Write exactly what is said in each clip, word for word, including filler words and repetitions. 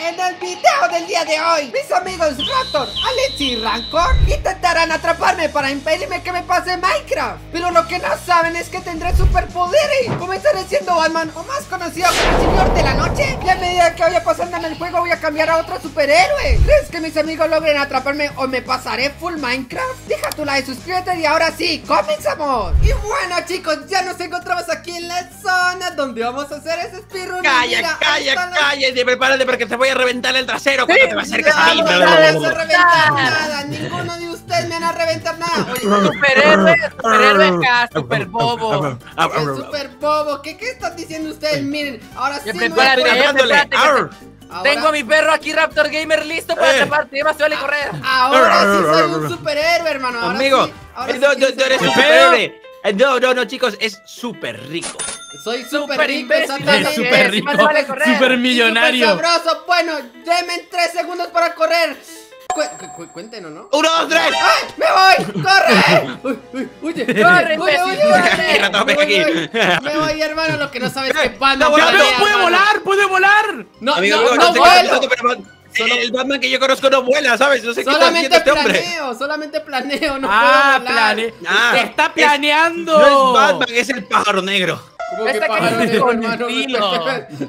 En el video del día de hoy, mis amigos Raptor, Alex y Rancor intentarán atraparme para impedirme que me pase Minecraft. Pero lo que no saben es que tendré superpoderes. Comenzaré siendo Batman, o más conocido como el Señor de la Noche. Y a medida que vaya pasando en el juego voy a cambiar a otro superhéroe. ¿Crees que mis amigos logren atraparme o me pasaré full Minecraft? Deja tu like, suscríbete y ahora sí, comenzamos. Y bueno chicos, ya nos encontramos aquí en la zona donde vamos a hacer ese speedrun. Calla, Mira, calla, la... cállate, prepárate porque te voy a reventar el trasero cuando sí, te me acerques no, a mí. no, no, no vas a reventar nada, ninguno de ustedes me van a reventar nada. Oye, superhéroe, superhéroe acá, super bobo. es super bobo. ¿Qué, ¿Qué están diciendo ustedes? Miren, ahora sí me Prepárate, voy a- prepárate, que Ahora. Ahora- Tengo a mi perro aquí, Raptor Gamer, listo para Eh. taparte. Más te vale correr. Ahora sí soy un superhéroe, hermano. Ahora Amigo, sí, ahora eh, sí no, que no, soy no eres un superhéroe. superhéroe. Eh, No, no, no, chicos, es súper rico. Soy súper Super rico, imbécil. exactamente. Es súper rico, Más te vale correr. súper Y millonario. súper sabroso. Bueno, denme tres segundos para correr. Cu cu cu cuéntenos, ¿no? ¡Uno, dos, tres! ¡Ay! ¡Me voy! ¡Corre! ¡Uy, uy! ¡Huye! Corre, ¡Huye, imbécil, huye, corre. huye! Ratón, Me ven voy, aquí. voy. Me voy, hermano. Lo que no sabes es que Eh, Batman no, planea, ¡Pero puede hermano. volar! ¡Puede volar! No, Amigo, no, amigo, no te vuelo. contesto, pero Solo el Batman que yo conozco no vuela, ¿sabes? No sé qué está haciendo Solamente este hombre. planeo, solamente planeo, no Ah, puedo volar. plane... Ah, ¡Te está es- planeando! No es Batman, es el pájaro negro. ¿Cómo que Está pájaro cayendo negro, con hermano? estilo.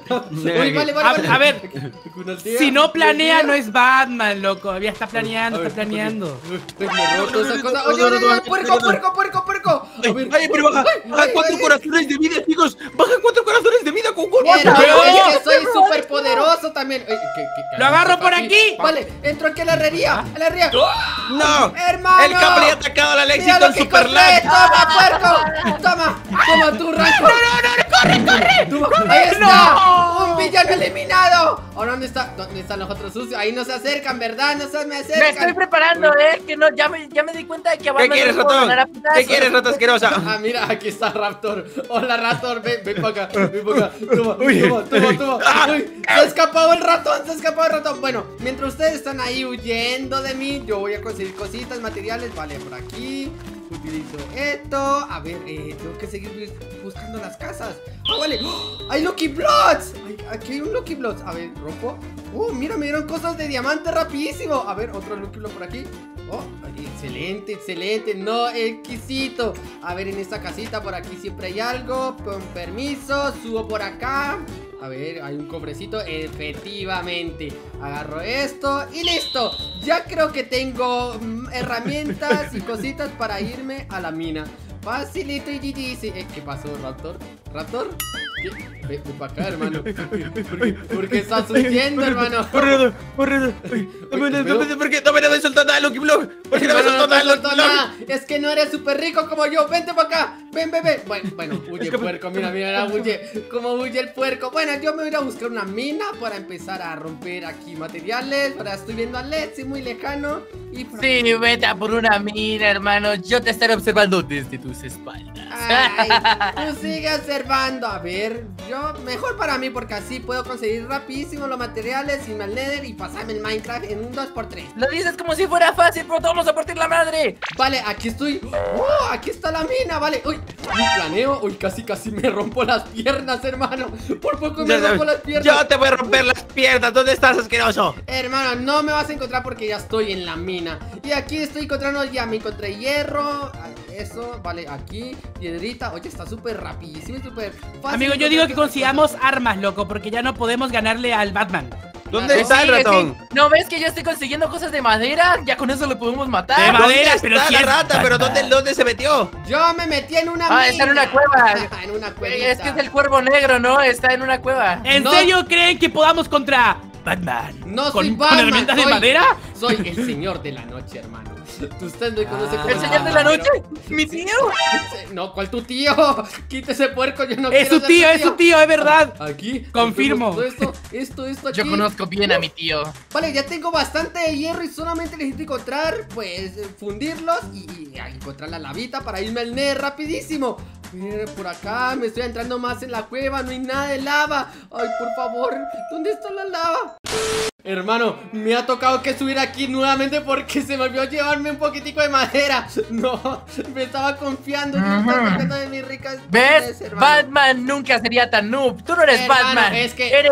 Uy, vale, vale, A- vale. a ver, Con el tío, Si no planea, con no el tío. es Batman, loco. Ya está A planeando, ver, está planeando. Me roto esa cosa. Oye, oye, oye, puerco, puerco, puerco, puerco. A Ay, ver. ay, pero baja, baja ay, cuatro ay. corazones de vida, chicos. Baja cuatro corazones de vida con golpe. Hermano, Pero- es que soy súper poderoso también. Ay, ¿qué- qué- Lo agarro por aquí? aquí. Vale, entro aquí a la herrería. A la herrería. No, Hermano. el Capo le ha atacado a la Alexis Mira lo con que super encontré. lag. Toma, puerco. Toma, toma tu rancho. No, no, no, corre, corre. Ahí está. No. Un villano eliminado. Ahora, ¿dónde está? ¿Dónde están los otros sucios? Ahí no se acercan, ¿verdad? No se me acercan. Me estoy preparando, eh. Que no, ya me, ya me di cuenta de que a ¿Qué Batman quieres, no puedo ratón? ganar a putazos. ¿Qué quieres, rata asquerosa? Ah, mira, aquí está Raptor. Hola, Raptor, ven, ven para acá, ven para acá. Toma, Uy. toma, toma, toma. Uy, se ha escapado el ratón, se ha escapado el ratón. Bueno, mientras ustedes están ahí huyendo de mí, yo voy a conseguir cositas, materiales. Vale, por aquí. Utilizo esto. A ver, eh, tengo que seguir bus- buscando las casas. Ah, vale. ¡Oh! ¡Hay Lucky Bloods! Ay, aquí hay un Lucky Bloods. A ver, rompo. Oh, mira, me dieron cosas de diamante rapidísimo. A ver, otro Lucky Blood por aquí. Oh, ay, excelente, excelente. No, exquisito. A ver, en esta casita por aquí siempre hay algo. Con permiso, subo por acá. A ver, hay un cofrecito. Efectivamente. Agarro esto y listo. Ya creo que tengo mm, herramientas y cositas para irme a la mina. Facilito y G G. Sí. Eh, ¿Qué pasó, Raptor? ¿Raptor? ¿Qué? Ven, ven para acá, hermano. ¿Por qué, por qué estás huyendo, hermano? Corre, corre. ¿Por qué no me debes soltar nada, Lucky Block? ¿Por qué no me Hermano, soltar no te nada, Lucky suelto Block? nada. Es que no eres súper rico como yo. Vente para acá. Ven, bebé. Bueno, bueno, huye puerco. Mira, mira, huye. Como huye el puerco. Bueno, yo me voy a ir a buscar una mina para empezar a romper aquí materiales. Ahora estoy viendo a Lexi muy lejano. Y por Sí, vete a por una mina, hermano. Yo te estaré observando desde tus espaldas. Ay, tú sigue observando. A ver, yo mejor para mí porque así puedo conseguir rapidísimo los materiales y al nether y pasarme el Minecraft en un dos por tres. Lo dices como si fuera fácil, pero te vamos a partir la madre. Vale, aquí estoy. ¡Oh! Aquí está la mina, vale. Uy, mi planeo. Uy, casi casi me rompo las piernas, hermano. Por poco me rompo las piernas. Yo te voy a romper las piernas. ¿Dónde estás, asqueroso? Hermano, no me vas a encontrar porque ya estoy en la mina. Y aquí estoy encontrando, ya me encontré hierro. Eso, vale, aquí, piedrita. Oye, está súper rapidísimo y súper fácil. Amigo, yo digo que encontrar consigamos armas, loco, porque ya no podemos ganarle al Batman. ¿Dónde Sí, está el Sí, ratón? sí. ¿No ves que yo estoy consiguiendo cosas de madera? Ya con eso lo podemos matar. De madera, ¿Dónde pero está si la es rata? ¿Pero Batman. dónde, dónde se metió? Yo me metí en una mina. Ah, está en una cueva. En una cuevita. Es que es el cuervo negro, ¿no? Está en una cueva. ¿En No. serio creen que podamos contra Batman? No ¿Con, soy con Batman, herramientas de soy- madera? Soy el señor de la noche, hermano. Usted me conoce Ah. como ¿El señor de la noche? ¿Mi Sí. tío? No, ¿cuál tu tío? Quítese puerco, yo no Es quiero su ser tío, es su tío, es verdad. Aquí. Confirmo. Todo esto, esto, esto aquí. Yo conozco bien a mi tío. Vale, ya tengo bastante de hierro y solamente necesito encontrar, pues, eh, fundirlos y, y, y encontrar la lavita para irme al nether rapidísimo. Mira, por acá me estoy entrando más en la cueva, no hay nada de lava. Ay, por favor, ¿dónde está la lava? Hermano, me ha tocado que subir aquí nuevamente porque se me olvidó llevarme un poquitico de madera. No, me estaba confiando. Yo estaba confiando de mis ricas. ¿Ves? hermano. Batman nunca sería tan noob. Tú no eres Hermano, Batman. es que- Eres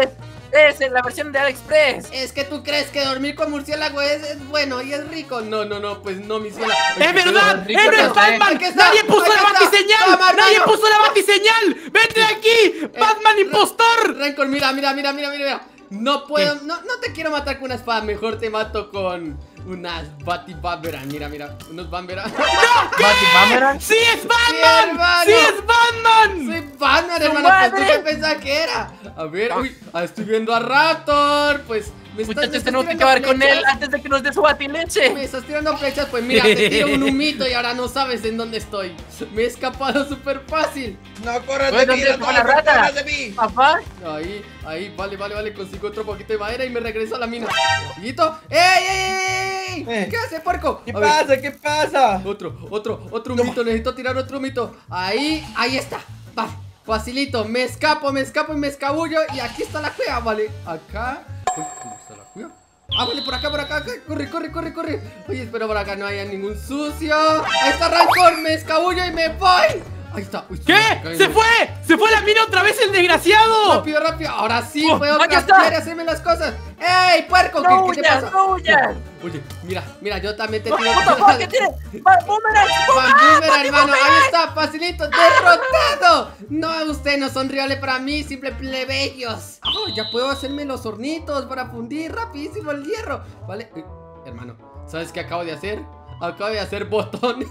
Es la versión de AliExpress. Es que tú crees que dormir con murciélago es, es bueno y es rico. No, no, no, pues no, mi ciela. ¡Es verdad! rico ¡Es que verdad, es. Batman! Aquí está, ¡Nadie puso aquí la está. batiseñal! Toma, ¡Nadie hermano. puso la batiseñal! ¡Vete de aquí! ¡Batman impostor! Rencor, mira, mira, mira, mira, mira. No puedo, no, no te quiero matar con una espada. Mejor te mato con unas Batibamberan. Mira, mira, unos Bamberan. Batman. ¡Sí es Sí, Batman! hermano. ¡Sí es Batman! Soy Batman, ¡Su hermano. Pues tú madre! qué pensabas que era. A ver, uy, ah, estoy viendo a Raptor. Pues me estás, me Muchachos, estás tenemos que tirando acabar con él flechas. antes de que nos dé su batileche. Me estás tirando flechas, pues mira, te tiro un humito y ahora no sabes en dónde estoy. Me he escapado súper fácil. No corras de Bueno, mí, ¿dónde no fue la corras rata? de mí. Papá. Ahí, ahí, vale, vale, vale. Consigo otro poquito de madera y me regreso a la mina. Amiguito. ¡Ey, ey, ey, ey! Eh. ¿Qué hace, puerco? ¿Qué A ver, pasa? ¿Qué pasa? Otro, otro, otro humito. Necesito tirar otro humito. Ahí, ahí está. Vale, facilito. Me escapo, me escapo y me escabullo. Y aquí está la cueva, vale. Acá. Uy, ¿dónde está la cueva? Ah, vale, por acá, por acá, acá. Corre, corre, corre, corre. Oye, espero por acá no haya ningún sucio. Ahí está Rancor, me escabullo y me voy. Ahí está. Uy, ¿Qué? ¡Se fue! ¡Se fue a la mina otra vez el desgraciado! Rápido, rápido. Ahora sí Oh, puedo aquí craftear y está. hacerme las cosas. ¡Ey, puerco! ¿Qué, No ¿qué te huyas, pasa? no huyas. Oye, mira, mira, yo también te No, tiro. puta, fuck, ¿qué tiene? Va, boomerang, Van boomerang, Boomerang, hermano, boomerang. ahí está, facilito, derrotado. No, usted no son reales para mí, simple plebeyos. Oh, ya puedo hacerme los hornitos para fundir rapidísimo el hierro. Vale, eh, hermano, ¿sabes qué acabo de hacer? Acabo de hacer botones.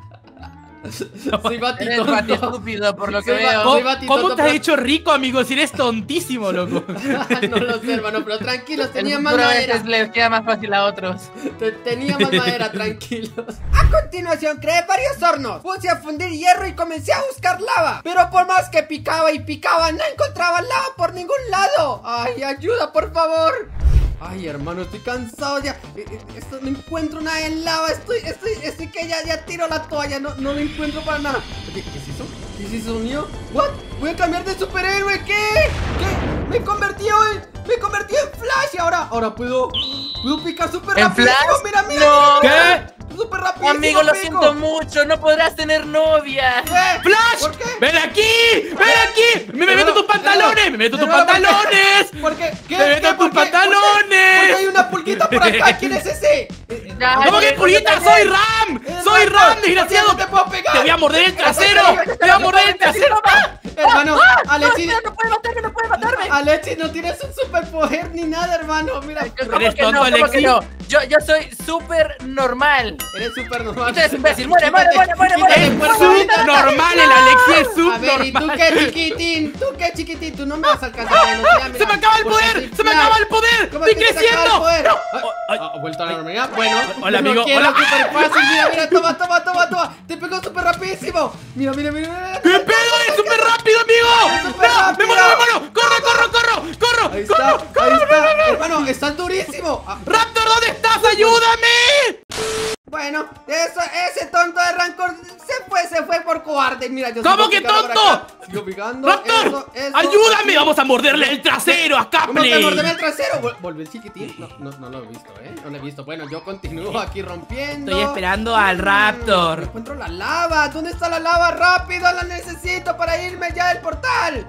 Soy Eres batitonto. bati estúpido por lo que Soy ba- veo. soy ¿Cómo, batitonto, cómo te has pero- hecho rico, amigo? Si eres tontísimo, loco. No lo sé, hermano, pero tranquilos, tenía El más futuro a madera. veces les queda más fácil a otros. Te- Tenía más madera, tranquilos. A continuación creé varios hornos. Puse a fundir hierro y comencé a buscar lava. Pero por más que picaba y picaba, no encontraba lava por ningún lado. Ay, ayuda, por favor. Ay, hermano, estoy cansado ya. Eh, eh, Esto, no encuentro nada en lava. Estoy, estoy, estoy que ya, ya tiro la toalla. No, no lo encuentro para nada. Oye, ¿qué es eso? ¿Qué es eso mío? ¿What? Voy a cambiar de superhéroe. ¿Qué? ¿Qué? Me convertí en, me convertí en Flash y ahora, ahora puedo, puedo picar súper ¿En rápido. Flash? Mira, mira, No. mira. Súper rápido. Amigo, lo siento mucho, no podrás tener novia. ¿Qué? ¡Flash! ¿Por qué? ¡Ven aquí! ¡Ven aquí! ¡Me, me meto tus pantalones! ¡Me meto tus Hermano, ¿por qué? pantalones! ¿Por qué? ¿Qué? ¡Me meto ¿Qué? ¿Por tus qué? ¿Por qué? pantalones! ¿Por qué hay una pulguita por acá? ¿Quién es ese? Eh, eh, Ya, ¿Cómo ya, que pulguita? ya, ¡Soy Ram! eh, ¡Soy Rancor, Ram, desgraciado! ¿por qué no te puedo pegar? ¡Te voy a morder el trasero! ¡Te voy a morder el trasero! Hermano, No, Alexis, no, no puede matarme, no puede matarme. Alexis, no tienes un superpoder ni nada, hermano. Mira, ¿Cómo ¿Eres que tonto, no? ¿Cómo Alexis? que no? Yo, yo soy súper normal. eres súper normal. Tú eres imbécil, muere, muere, muere, muere, muere. Quítate, ¡Es puerco, sub quítate. normal! ¡El Alexis es sub A ver, ¿y tú normal! qué chiquitín? ¿Tú qué chiquitín? Tú no me vas a alcanzar. a velocidad, mira. ¡Se me acaba el Porque poder! soy ¡Se me Flash. acaba el poder! ¿Cómo ¡Estoy que se te acaba el creciendo! poder? ¡No! Ay, ah, ¿ha vuelto a la normalidad? Bueno, Hola, no amigo, quiero, hola. súper fácil. Mira, mira, toma, toma, toma, toma. Te pegó súper rapidísimo. Mira, mira, mira, mira. ¡Qué pedo! ¡Es súper rápido, amigo! súper ¡No! rápido. ¡Me muero, me muero! ¡Corro, corro, corro! ¡Corro! Ahí ¡Corro! está, ahí está. Hermano, estás durísimo. Ah, ¡Raptor, ¿dónde estás? ¡Ayúdame! bueno, eso, ese tonto de Rancor se fue, se fue por cobarde. Mira, yo ¿Cómo sigo que picando por tonto? acá. Sigo picando. ¡Raptor! Eso, eso, ¡Ayúdame! así. ¡Vamos a morderle el trasero a ¿Cómo que mordeme Capley! el trasero? Vol- ¿Volvió el chiquitín? No, no, no lo he visto, ¿eh? No lo he visto. Bueno, yo continúo aquí rompiendo. Estoy esperando al Mm, Raptor. no encuentro la lava. ¿Dónde está la lava? ¡Rápido! ¡La necesito para irme ya del portal!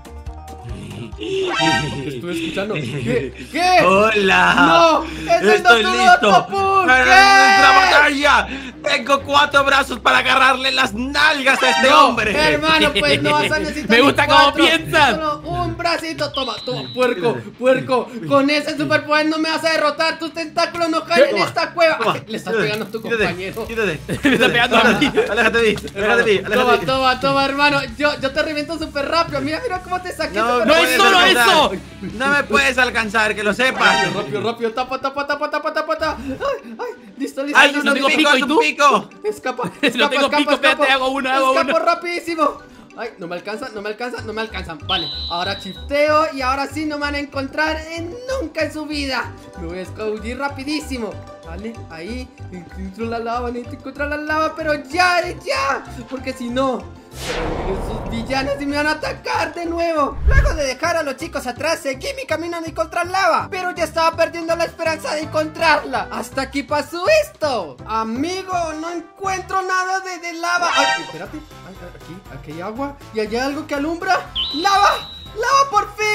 Estoy escuchando. ¿Qué? ¿Qué? ¡Hola! ¡No! ¡Es el ¡Estoy Doctor listo! Octopus! ¡Para ¿Qué? nuestra batalla! ¡Tengo cuatro brazos para agarrarle las nalgas a este No, hombre! hermano, pues no vas a necesitar Me ni gusta cómo cuatro, piensas. Solo un bracito, toma, toma, puerco, puerco. Con ese superpoder no me vas a derrotar. Tus tentáculos no caen en Toma, esta cueva. toma, Ay, le estás quítate, pegando a tu quítate, compañero. Quítate, Le está pegando a mí. Aléjate de mí, aléjate de mí, aléjate Toma, de mí. toma, toma, hermano. Yo, yo te reviento súper rápido. Mira, mira cómo te saqué. No, súper no rápido. es solo puedes eso. alcanzar. No me puedes alcanzar, que lo sepas. Rápido, rápido, rápido. Tapa, tapa, tapa, tapa, tapa, tapa. Ay, ay, listo, listo. ¡Ay, listo, un tengo listo. pico, pico, es ¿y un tú? pico! Escapa, No escapa, tengo escapa, pico, espérate, escapa. hago una, hago Escapo una. rapidísimo. Ay, no me alcanzan, no me alcanzan, no me alcanzan. Vale, ahora chifteo y ahora sí no me van a encontrar en nunca en su vida. Me voy a escabullir rapidísimo. Vale, ahí encuentro la lava, necesito encontrar la lava, pero ya, ya. Porque si no, esos villanos y me van a atacar de nuevo. Luego de dejar a los chicos atrás, seguí mi camino de encontrar lava, pero ya estaba perdiendo la esperanza de encontrarla. Hasta aquí pasó esto. Amigo, no encuentro nada de, de lava. Ay, espérate. Ay, ay, aquí, aquí hay agua y allá hay algo que alumbra. ¡Lava! ¡Lava por fin!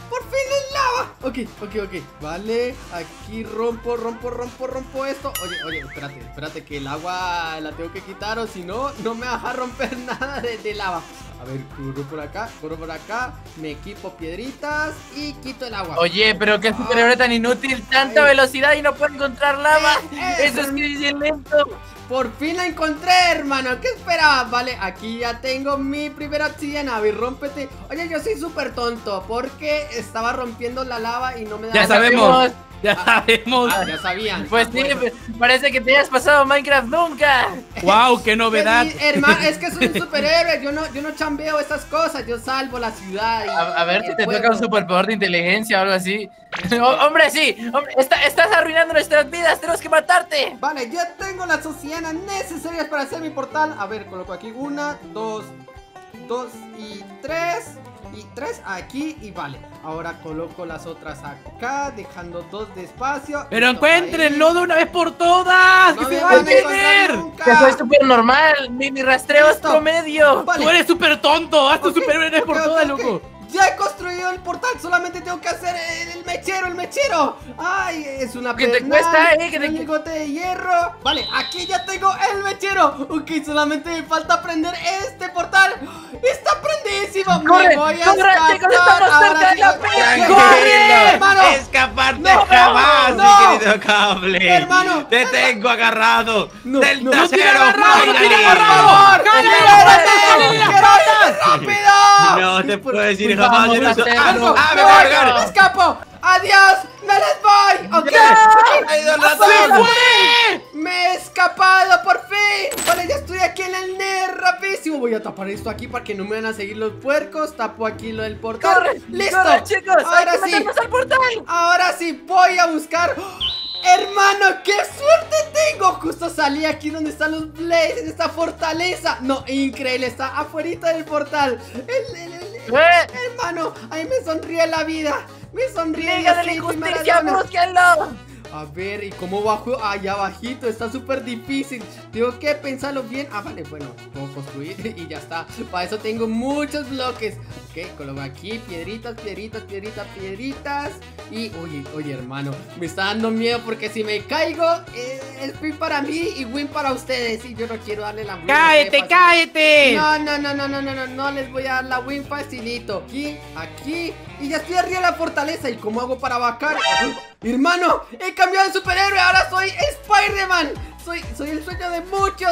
¡Por fin es lava! Ok, ok, ok. Vale, aquí rompo, rompo, rompo, rompo esto. Oye, oye, espérate, espérate que el agua la tengo que quitar o si no, no me vas a romper nada de, de lava. A ver, corro por acá, corro por acá. Me equipo piedritas y quito el agua. Oye, pero qué superhéroe tan inútil. Tanta Ay. velocidad y no puede encontrar lava. Eh, eh, Eso es que es bien lento. Por fin la encontré, hermano. ¿Qué esperabas? Vale, aquí ya tengo mi primera obsidiana. A ver, rómpete. Oye, yo soy súper tonto porque estaba rompiendo la lava y no me daba. Ya sabemos. Ya Ah, sabemos. Ah, ya sabían. Pues Ah, sí, bueno. parece que te hayas pasado Minecraft nunca. Wow, qué novedad. Pues, hermano, es que soy un superhéroe. Yo no, yo no chambeo estas cosas. Yo salvo la ciudad. y- A, a ver y si el te pueblo. toca un superpoder de inteligencia o algo así. Oh, hombre, sí. Hombre, está- estás arruinando nuestras vidas. Tenemos que matarte. Vale, ya tengo las obsidianas necesarias para hacer mi portal. A ver, coloco aquí una, dos, dos y tres. Y tres aquí y vale. Ahora coloco las otras acá, dejando dos de espacio. Pero Listo, encuéntrenlo ahí. de una vez por todas. No ¡Que me se va a van a encontrar tener! nunca. Que soy súper normal. Mi, mi rastreo es Listo. promedio. Vale. Tú eres súper tonto. Haz tu Ok, superhéroe de vez por ok, todas, ok, loco. ok. Ya he construido el portal, solamente tengo que hacer el, el mechero, el mechero. Ay, es una ¿Qué te pernal, cuesta, eh? ¿Qué te- un lingote de hierro. Vale, aquí ya tengo el mechero. Ok, solamente me falta prender este portal. Está prendidísimo. Corre, me voy a corre, escapar. chicos, estamos Ahora cerca de sí, la ok, pista. ok, ¡Corre! hermano. ¡Escaparte No, jamás, no. mi querido cable! Hermano. ¡Te tengo agarrado! No, ¡Del no. trasero! ¡Lo tiene agarrado, lo finally! tiene ¡Por favor! ¡Cállate, ¡Libérate! cállate, ¡Quiero ir rápido! No te Por- puedes ir Pues jamás vamos de a eso. hacer- ¡Ah, ¡Algo! ah, ¡Me me voy a voy! cargar! ¡Me escapo! ¡Adiós! ¡Me les voy! ¡Ok! ¡Ha ido el ¡Se ratón! fue! ¡Me he escapado por fin! Vale, ya estoy aquí en el Nether rapidísimo. Voy a tapar esto aquí para que no me van a seguir los puercos. Tapo aquí lo del portal. ¡Corre! ¡Listo! ¡Corre, chicos! ¡Hay Ahora que sí. meternos al portal! Ahora sí voy a buscar. ¡Oh! Hermano, qué suerte tengo. Justo salí aquí donde están los Blaze, en esta fortaleza. No, increíble, está afuerita del portal. El, el- el- ¡Eh! hermano, ahí me sonríe la vida. Me sonríe ¡Liga de la Diosito y injusticia! Maradona. ¡Búsquenlo! A ver, ¿y cómo bajo? Allá abajito, está súper difícil. Tengo que pensarlo bien. Ah, vale, bueno, puedo construir y ya está. Para eso tengo muchos bloques. Ok, coloco aquí piedritas, piedritas, piedritas, piedritas. Y, oye, oye, hermano, me está dando miedo porque si me caigo, eh, es win para mí y win para ustedes. Y yo no quiero darle la win. ¡Cállate, así. cállate! No, no, no, no, no, no, no, no les voy a dar la win facilito. Aquí, aquí, y ya estoy arriba de la fortaleza. ¿Y cómo hago para bajar? Hermano, he cambiado de superhéroe, ahora soy Spider-Man. Soy, soy el sueño de muchos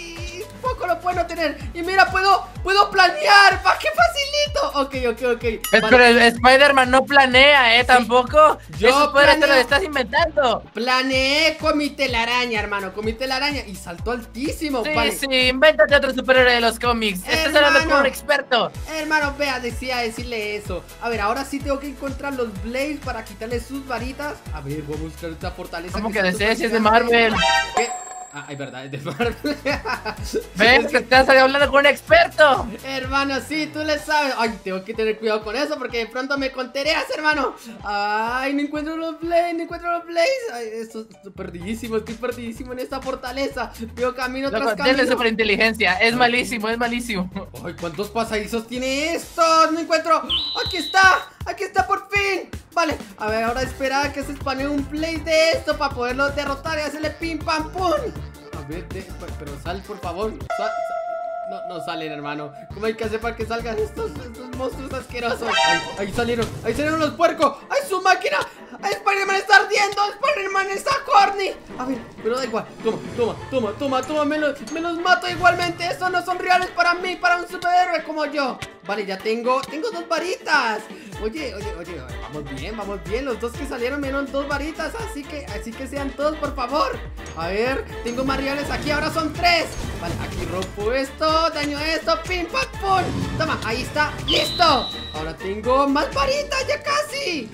y poco lo puedo tener. Y mira, puedo, puedo planear. ¿Para qué facilito? Ok, ok, ok. Es- Vale. Pero el Spider-Man no planea, ¿eh? Tampoco. Yo Esos poderes te planeo. los estás inventando. Planeé con mi telaraña, hermano, con mi telaraña. Y saltó altísimo. Sí, vale. sí, invéntate otro superhéroe de los cómics. Estás hablando Hermano. con un experto. Hermano, vea, decía decirle eso. A ver, ahora sí tengo que encontrar los Blaze para quitarle sus varitas. A ver, voy a buscar esta fortaleza. ¿Cómo que está desees si es de súper Marvel? gigante. ¿Qué? Ah, es verdad, es de Marvel. ¿Ves? Que estás hablando con un experto. Hermano, sí, tú le sabes. Ay, tengo que tener cuidado con eso porque de pronto me contereas, hermano. Ay, no encuentro los Blaze, no encuentro los Blaze. Ay, esto estoy perdidísimo, estoy perdidísimo en esta fortaleza. Veo camino Loco, tras denle camino. superinteligencia. Es malísimo, es malísimo. Ay, ¿cuántos pasadizos tiene esto? No encuentro. Aquí está, aquí está por fin. Vale, a ver, ahora espera a que se spawne un play de esto para poderlo derrotar y hacerle pim pam pum. A ver, de- pero sal, por favor. Sal, sal. No, no salen, hermano. ¿Cómo hay que hacer para que salgan estos, estos monstruos asquerosos? Ay, ahí salieron, ahí salieron los puercos. ¡Ay, su máquina! ¡Ay, Spider-Man está ardiendo! ¡Spider-Man está corny! A ver, pero da igual. Toma, toma, toma, toma, toma. Me los, me los mato igualmente. Estos no son reales para mí, para un superhéroe como yo. Vale, ya tengo, tengo dos varitas. Oye, oye, oye, vamos bien, vamos bien. Los dos que salieron me dieron dos varitas. Así que, así que sean todos, por favor. A ver, tengo más reales aquí, ahora son tres. Vale, aquí rompo esto, daño esto, pim, pam, pum. Toma, ahí está, listo. Ahora tengo más varitas, ya casi.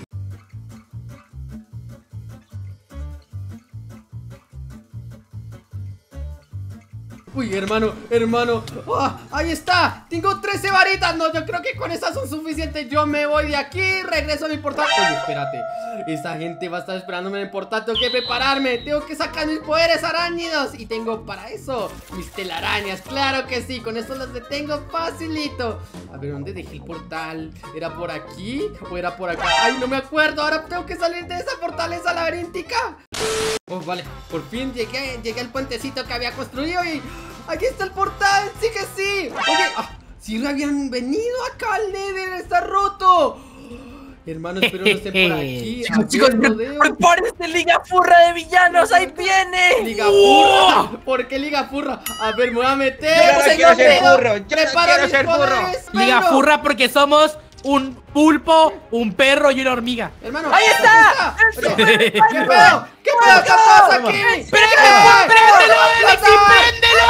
Uy, hermano, hermano. Oh, ahí está. Tengo trece varitas. No, yo creo que con esas son suficientes. Yo me voy de aquí. Regreso a mi portal. Oye, espérate. Esa gente va a estar esperándome en el portal. Tengo que prepararme. Tengo que sacar mis poderes arácnidos. Y tengo para eso mis telarañas. Claro que sí. Con esto los detengo facilito. A ver, ¿dónde dejé el portal? ¿Era por aquí o era por acá? Ay, no me acuerdo. Ahora tengo que salir de esa fortaleza laberíntica. Oh, vale, por fin llegué, llegué al puentecito que había construido y aquí está el portal, sí que sí. Oye, ah, sí habían venido acá al Nether, está roto. Hermano, espero no estén por aquí. Chicos, chicos, prepárense, Liga Furra de villanos, ahí viene. Liga Furra. ¿Por qué Liga Furra? A ver, me voy a meter. Yo no quiero ser furro. Yo no quiero ser furro. Liga Furra porque somos un pulpo, un perro y una hormiga. Hermano, ¡ahí está! Oye, ¿qué pedo? ¿Qué pedo? ¿Qué pasa aquí? ¡Préndelo! ¡Préndelo, Alexis! ¡Préndelo!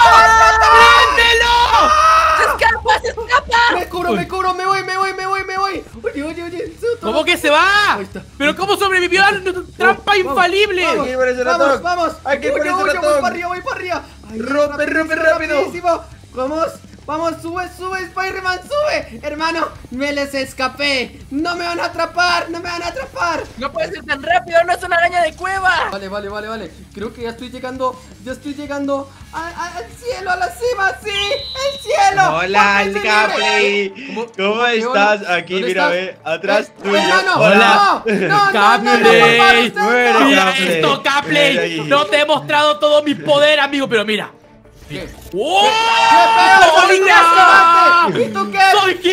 ¡Préndelo! ¡Se escapa, se escapa! Me cubro, me cubro, me voy, me voy, me voy, me voy. Oye, oye, oye. ¿Cómo que se va? Ahí está. ¿Pero cómo sobrevivió a la trampa Vamos, infalible? Vamos, Aquí por ese vamos, ratón. vamos. Aquí por Oye, ese oye, ratón. voy para arriba, voy para arriba. Ay, Rompe, rompe, rápido. rapidísimo. Vamos, vamos, sube, sube, Spider-Man, sube. Hermano, me les escapé. No me van a atrapar, no me van a atrapar. No puede ser tan rápido, no es una araña de cueva. Vale, vale, vale, vale. Creo que ya estoy llegando, ya estoy llegando a- a- al cielo, a la cima, sí, el cielo. Hola, Por fin soy Capley. libre. ¿Cómo, ¿Qué estás? hola? Aquí, ¿Dónde mira, estás? ve, atrás Eh, tuyo. hermano, Hola. no, no, no, no, no, por Capley, favor, usted muere, no. Mira Capley. esto, Mira Capley. ahí. No te he mostrado todo mi poder, amigo, pero mira. ¿Qué? ¡Oh! ¿Qué pedo? ¡Soy ¡Hola! gigante! ¿Y tú qué? ¡Soy ¿Y tú qué,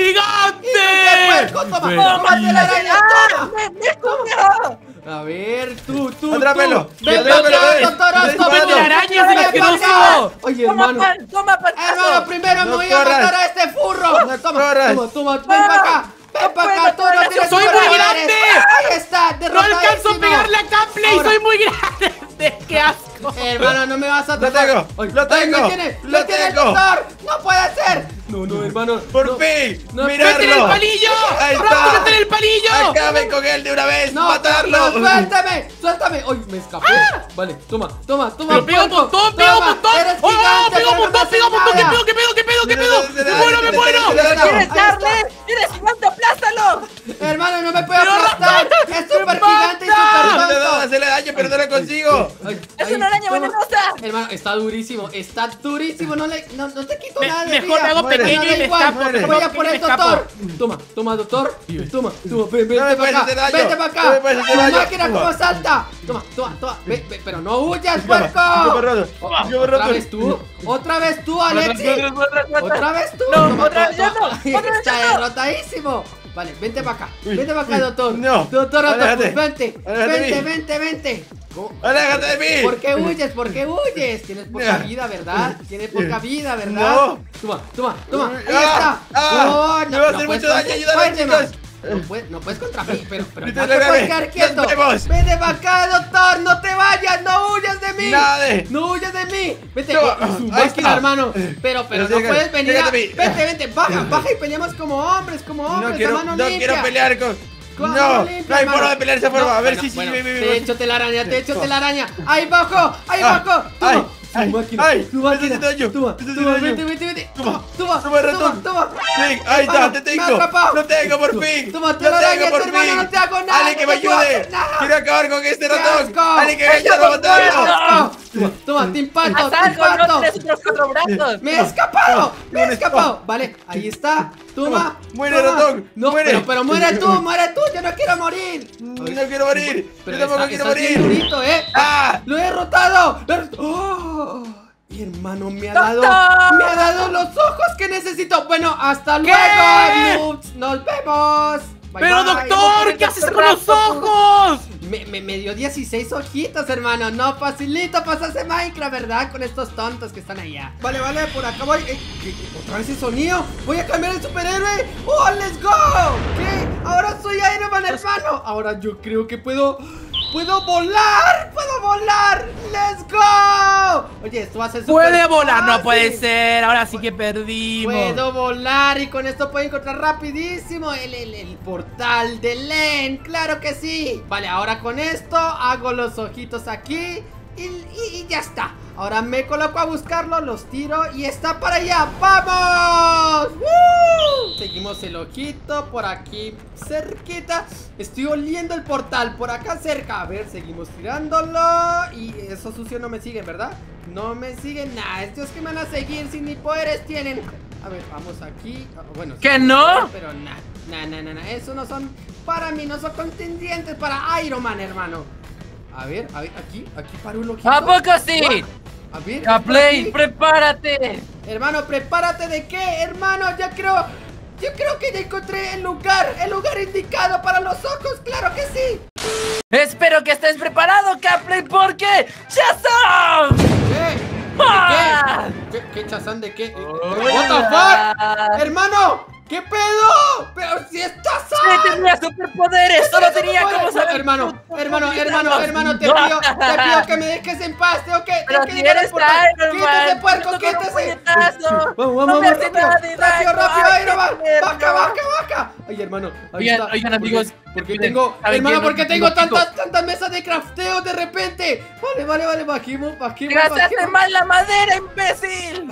gigante! puerco? Toma, Ven. toma, telaraña, toma. ¡Me, me comió! A ver, tú, tú, Atrápelo, tú. Ven atrápelo, para acá, ven. doctor Ven, Octopus. ven, telarañas, Ven el para asqueroso. acá. Oye, Toma hermano. pan, toma pantazo. Hermano, primero me No voy a corras. matar a este furro. No Toma, corras. toma, toma, ven para acá. Ven No para puedo, acá, tú no todavía tienes soy muy poderes. grande. Ahí está, ¡No derrotadísimo. alcanzo a pegarle a Capley! Ahora. ¡Soy muy grande! ¡Qué asco! Hermano, no me vas a Lo atrapar. tengo, Ay, lo ay, tengo, me tiene, lo me tiene el tengo. doctor. No puede ser. No, no, hermano. Por no. fin, No, mirarlo. ¡Métele el palillo! Ahí ¡Rápido, está. métele el palillo! Acaben con él de una vez, No, matarlo. no, suéltame, suéltame. Uy, me escapé. Vale, toma, toma, toma. ¡Pero pega un puerco. montón, pega un Toma, montón! eres ¡Oh, gigante, pega un pero no montón, haces pega un montón! ¿Qué nada. pedo, qué pedo, qué pedo, qué Mira, pedo? mira, ¡Me mira, muero, me mira, muero! mira, mira, ¿Quieres Ahí está. darle? ¿Quieres gigante? ¡Aplástalo! Hermano, no me puedo Pero no, aplastar. no, Es súper no, gigante y no. súper Intentando tonto. hacerle daño, pero no lo consigo. Ay, ¡Es ay, una araña toma. venenosa! Hermano, está durísimo, está durísimo. No, le, no, no te quito Me- nada de mejor vida. me hago Muere. pequeño No, y da me igual. escapo. Muere. me Voy hago a por pequeño y el me escapo. doctor. Toma, toma, doctor. Toma, toma, ven, vente No me para puedes acá. hacer daño. Vente para acá. No me puedes hacer Tu daño. máquina Toma. como salta. Toma, toma, toma. Ve, ve, pero no huyas, Escapa, puerco. escapa, roto. O- Escapa, Otra roto. vez tú. Otra vez tú, Alexi. Otra Otra vez tú. No, Toma, otra vez toma, yo no, toma. Ahí otra vez está yo no. derrotadísimo. Vale, vente para acá. Uy, Vente para acá, uy, doctor. no. Doctor Octopus, Aléjate. vente. Aléjate de Vente, mí. vente, vente. ¿Cómo? ¡Aléjate de mí! ¿Por qué huyes? ¿Por qué huyes? Tienes poca Mira. vida, ¿verdad? Tienes poca vida, ¿verdad? No. Toma, toma, toma. Ahí Ah, está. ah, Oh, me va a hacer puedes mucho daño, con- ayúdame, Spider-Man. chicos. No puedes, no puedes contra mí, pero, pero Grítale, no te puedes bebé. quedar quieto. Nos vemos. Vete para acá, doctor. No te vayas, no huyas de mí. Nada de- No huyas de mí. Vete, No, oh, su ahí máquina, está. hermano. Pero, pero Pero no llega- puedes venir. llega A... a mí. Vente, vente, baja, baja y peleamos como hombres, como hombres. No a quiero, mano no limpia. quiero pelear con... Con No, mano no limpia, hay hermano. forma de pelear de esa forma. No, A ver bueno, si sí, bueno, sí, sí, te he hecho telaraña, te he hecho No. telaraña. Ahí bajo, ahí Ah, bajo. Toma, ay, tu ay, máquina, ay, tu máquina. necesito daño, Toma, necesito toma, daño. vete, vete, vete. Toma, Toma, toma, toma, toma, ratón. toma. Sí, ahí está, Hermano, te me tengo. atrapó. Lo tengo por fin. Toma, Lo telaraña, tengo por hermano, fin. no te hago nada, Alguien que no me te puedo ayude. hacer nada. Quiero acabar con este ¡Qué ratón. asco! Alguien que me ayude a ¡Qué matarlo. asco! Toma, toma, te impacto, ¡Haz te algo! ¡No impacto. tienes otros cuatro brazos! ¡Me he escapado! ¡Me he Toma, escapado! Vale, ahí está. Toma. Toma, muere, toma. ratón, No, muere. pero, pero muere tú, muere tú. Yo no quiero morir. No quiero morir. Pero Yo tampoco está, quiero está bien morir. durito, ¿eh? ¡Ah! ¡Lo he derrotado! Lo he derrot- ¡Oh! Mi hermano me ha dado, ¡Doctor! me ha dado los ojos que necesito. Bueno, hasta ¿Qué? luego, noobs. Nos vemos. Bye, ¡Pero bye. doctor! ¿Qué haces con los ojos? Me, me, me dio dieciséis ojitos, hermano. No, facilito pasarse Minecraft, ¿verdad? Con estos tontos que están allá. Vale, vale, por acá voy. Eh, ¿qué? ¿Otra vez el sonido? Voy a cambiar el superhéroe. ¡Oh, let's go! ¿Qué? Ahora soy Iron Man, hermano. Ahora yo creo que puedo... ¡Puedo volar! ¡Puedo volar! ¡Let's go! Oye, esto va a ser súper Puede volar, no fácil. puede ser. Ahora sí que perdimos. Puedo volar y con esto puedo encontrar rapidísimo el, el, el portal de Len. ¡Claro que sí! Vale, ahora con esto hago los ojitos aquí. y, y, y ya está. Ahora me coloco a buscarlo, los tiro y está para allá. ¡Vamos! ¡Woo! Seguimos el ojito por aquí cerquita. Estoy oliendo el portal por acá cerca. A ver, seguimos tirándolo. Y esos sucios no me siguen, ¿verdad? No me siguen nada. Estos que me van a seguir si ni poderes tienen. A ver, vamos aquí. Bueno, ¿qué sí, no? pero nada, nada, nada, nada. Eso no son para mí, no son contendientes para Iron Man, hermano. A ver, a ver, aquí, aquí para un ojito. ¿A poco sí? A ver, Capley, aquí. prepárate. Hermano, prepárate de qué, hermano. Ya creo, yo creo que ya encontré el lugar, el lugar indicado para los ojos, claro que sí. Espero que estés preparado, Capley, porque ¡Shazam! ¿Qué? ¡Ah! ¿Qué? ¿Qué, qué chazán de qué? Hola. What the fuck? Hermano, ¿qué pedo? Pero si es chazán. ¡Sí, tenía superpoderes! ¡Solo tenía como saber! Hermano, hermano, hermano, hermano, te No. pido, te pido que me dejes en paz. Tengo que, Pero tengo que si llegar al eres portal. Iron Man, Quítese, puerco, te toca un quítese. puñetazo. Vamos, No vamos, me vamos, hace rápido, nada de rápido, daño. rápido, Ay, Iron Man. qué Baja, tierno. baja, baja. Ay, hermano, ahí Oigan, está. oigan, ¿Por qué? amigos, Porque miren, tengo, ¿saben hermano, qué? porque No tengo tengo tantas, tantas mesas de crafteo de repente. Vale, vale, vale, bajemos, bajemos, ¡Gastaste bajemos. mal la madera, imbécil!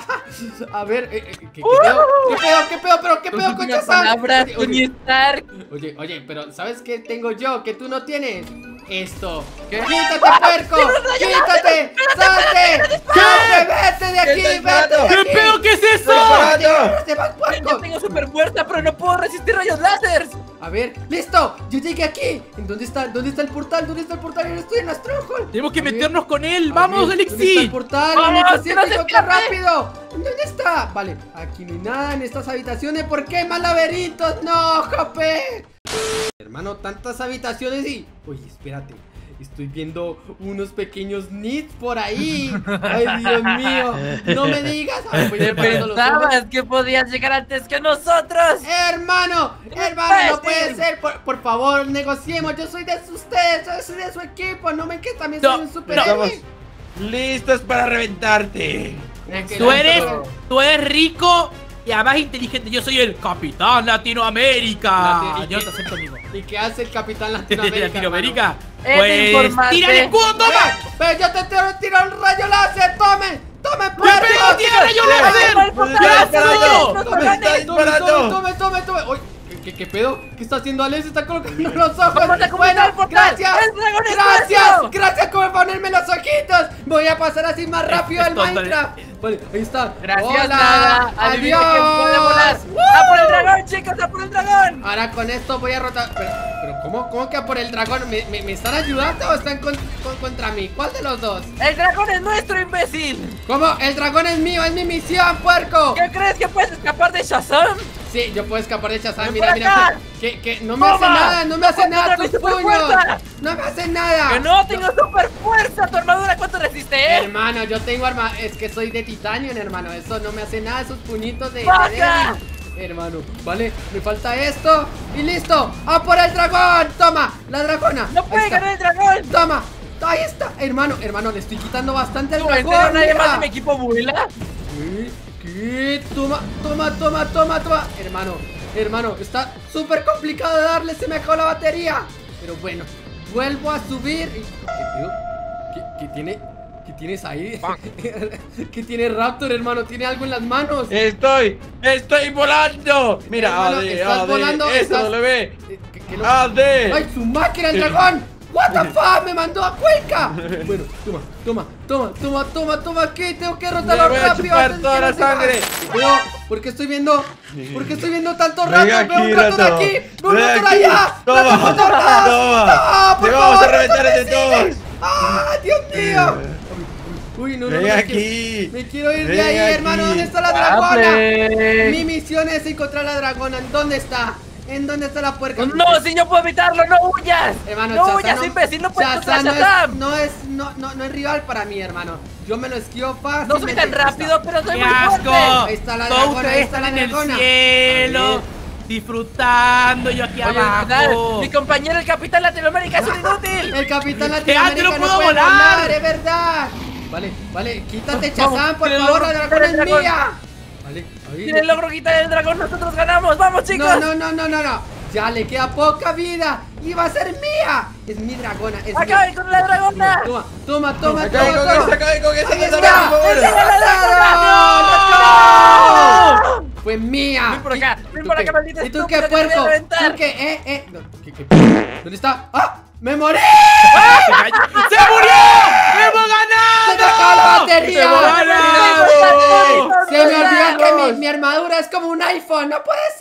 A ver, eh, eh, ¿qué, qué pedo? ¿Qué pedo? ¿Qué pedo? ¿Pero qué pedo con Últimas Shazam? palabras, Oye, Tony oye, Stark. oye, oye, pero ¿sabes qué tengo yo que tú no tienes? Esto. ¿Qué? ¡Quítate, puerco! ¡Quítate! ¡Salte! ¡Salte! ¡Vete de aquí! ¿Qué ¡Vete de aquí! ¿Qué pedo? ¿Qué es eso? ¡Vete, vas, Yo puerco! tengo super fuerza, pero no puedo resistir rayos láser. A ver, listo. Yo llegué aquí. ¿En dónde está? ¿Dónde está el portal? ¿Dónde está el portal? Yo estoy en Stronghold. Tenemos que A ver, meternos con él. a ¡Vamos, ver, ¿dónde está el Alexi! portal? ¡Vamos, ¡Vamos! que no se ¡Toca escape! rápido! ¿Dónde está? Vale, aquí no hay nada en estas habitaciones. ¿Por qué más laberintos? ¡No, Jope! Hermano, tantas habitaciones y... Oye, espérate. Estoy viendo unos pequeños nits por ahí. Ay, Dios mío. No me digas. A ver, voy ¿Te preparando los ojos. pensabas que podías llegar antes que nosotros? Hermano, hermano, no puede Imbécil. ser. Por, por favor, negociemos. Yo soy de ustedes, yo soy de su equipo. No ven que también No, soy un no. superhéroe. Listos para reventarte. Tú eres, tú eres rico y además inteligente. Yo soy el Capitán Latinoamérica. Lati- Yo te acepto, amigo. ¿Y qué hace el Capitán Latinoamérica? Latinoamérica. Es de Pues informarte. tira el escudo, toma. ¡Toma! ¡Pero yo te tiro, tiro un rayo láser! ¡Tomen! ¡Tomen, ¡Qué puerco! pedo tiene rayo ¡Eh! láser! ¡Ya, escudo! no, ¡Tomen, no, está tomen, disparando! tomen, tomen, tomen, tomen! Oye, ¿qué, qué, qué pedo? ¿Qué está haciendo Alex? Está colocando los ojos. Vamos a completar Bueno, el portal. gracias. ¡El dragón es Gracias, nuestro! gracias por ponerme los ojitos. Voy a pasar así más rápido el Esto es Minecraft. Vale, ahí está. Gracias, Hola, nada. Adivina adiós. quién puede volar. ¡A por el dragón, chicos! ¡A por el dragón! Ahora con esto voy a rotar. Pero, pero ¿cómo, ¿cómo que a por el dragón? ¿Me, me, me están ayudando o están con- con- contra mí? ¿Cuál de los dos? ¡El dragón es nuestro, imbécil! ¿Cómo? El dragón es mío, es mi misión, puerco. ¿Qué crees que puedes escapar de Shazam? Sí, yo puedo escapar de Shazam. Ven Mira, por mira. acá. Que, que no me hace Toma. nada, no me hace Toma, nada mi tus super puños. fuerza. No me hace nada. ¡Que no! ¡Tengo super fuerza! ¿Tu armadura cuánto resiste, eh? Hermano, yo tengo arma. Es que soy de titanio, hermano. Eso no me hace nada, esos puñitos de. de ¡Baja! débil. Hermano, vale, me falta esto. Y listo. ¡A por el dragón! Toma, la dragona. ¡No Ahí puede está. ganar el dragón! Toma. Ahí está, hermano, hermano, le estoy quitando bastante al ¿En serio dragón. nadie mira. más de mi equipo vuela? ¿Qué? ¿Qué? Toma, toma, toma, toma, toma. Hermano, hermano, está súper complicado de darle, se me acabó la batería. Pero bueno, vuelvo a subir. y- ¿Qué pedo? ¿Qué, qué tiene? ¿Qué tienes ahí? ¿Qué tiene Raptor, hermano? ¿Tiene algo en las manos? Estoy, estoy volando. Mira, Hermano, A D, estás A D, volando, eso, estás- W. Eh, ¿qué- qué lo- A D. ¡Ay, su máquina, el dragón! ¡What the fuck! ¡Me mandó a Cuenca! Bueno, toma, toma, toma, toma, toma, toma aquí. Tengo que Le derrotarlo voy a rápido. chupar antes de toda que la no se vaya. sangre. Pero, ¿por qué estoy viendo? ¿Por qué estoy viendo tanto Venga rato? aquí, Veo un rato de rato. aquí. Veo un Ven rato de aquí. allá. Toma, ¡Rato por todas! toma. ¡No, por Te vamos a favor, reventar no me entre todos. sigues! ¡Ah, Dios mío! Uy, no, no, no. Ven me aquí. quiero- Me quiero ir de Ven ahí, aquí. hermano. ¿Dónde está la dragona? ¡Caple! Mi misión es encontrar la dragona. ¿En dónde está? ¿En dónde está la puerca? ¡No, si yo puedo evitarlo! ¡No huyas! Hermano, ¡No Shazam huyas, imbécil! ¡No puedes Shazam contra no es, Shazam! no es, no, no, no es rival para mí, hermano. Yo me lo esquivo fácil. ¡No soy tan rápido, pero soy ¡Qué muy asco! fuerte! Ahí está la Todos dragona, ahí ustedes está la están en el dragona. A cielo, ver. disfrutando, yo aquí Oye, ¿verdad? abajo. Mi compañero el Capitán Latinoamérica es un inútil. El capitán ¡Que Latinoamérica antes no no puedo puede volar! volar, es verdad. Vale, vale, quítate, Vamos, Shazam, por tira el favor, logro, la tira dragona el es dragón. mía. Vale, ahí. Si el logro quitar el dragón, nosotros ganamos. ¡Vamos, chicos! No, no, no, no, no, no. Ya le queda poca vida y va a ser mía. Es mi dragona, es ¡Acabe mía. con la dragona! Toma, toma, toma, Acabe toma, con toma. esa, acabe con esa, Ahí por está. favor. ¡Let's go! Fue mía. Ven por acá, ¿Y ven tú por qué? acá, maldita ¿Y tú estúpida, qué, que te voy a puerco? reventar. ¿Tú qué? ¿Eh? ¿Eh? No, ¿qué, qué? ¿Dónde está? ¡Ah! ¡Me morí! ¡Se murió! ¡Hemos ganado! ¡Se me acabó la batería! ¡Hemos ganado! Se me olvidó que mi, mi armadura es como un iPhone. ¡No puede